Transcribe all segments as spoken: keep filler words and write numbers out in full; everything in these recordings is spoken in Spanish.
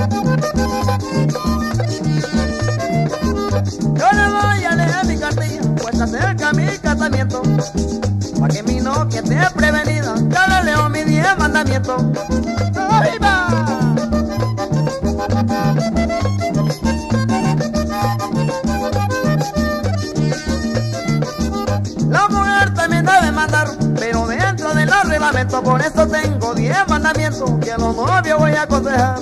Yo le voy a leer mi cartilla, pues está cerca mi casamiento. Pa' que mi novia esté prevenida, yo le leo mis diez mandamientos. ¡Ahí va! La mujer también debe mandar, pero dentro de los reglamentos. Por eso tengo diez mandamientos que a los novios voy a aconsejar.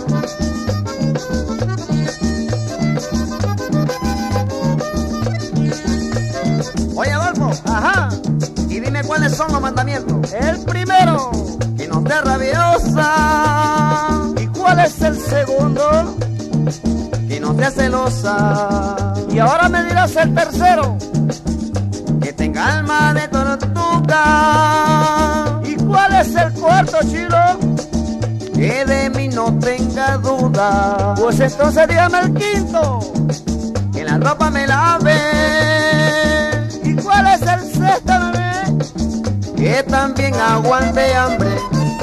Oye, Adolfo, ajá, y dime cuáles son los mandamientos. El primero, que no esté rabiosa. ¿Y cuál es el segundo? Que no esté celosa. Y ahora me dirás el tercero. Que tenga alma de tortuga. ¿Y cuál es el cuarto, Chilo? Que de mí no tenga duda. Pues entonces dígame el quinto. Que la ropa me lave. ¿Y cuál es el sexto, bebé? Que también aguante hambre.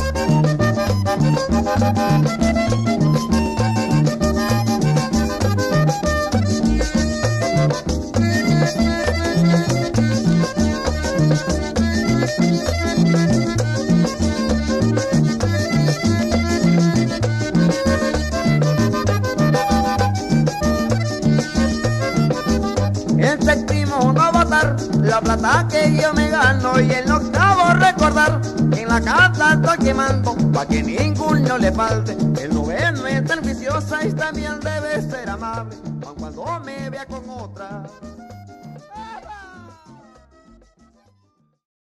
El séptimo no votar la plata que yo me gano, y el octavo recordar en la casa estoy quemando pa' que ninguno le falte. El noveno es tan viciosa y también debe ser amable, aun cuando me vea con otra.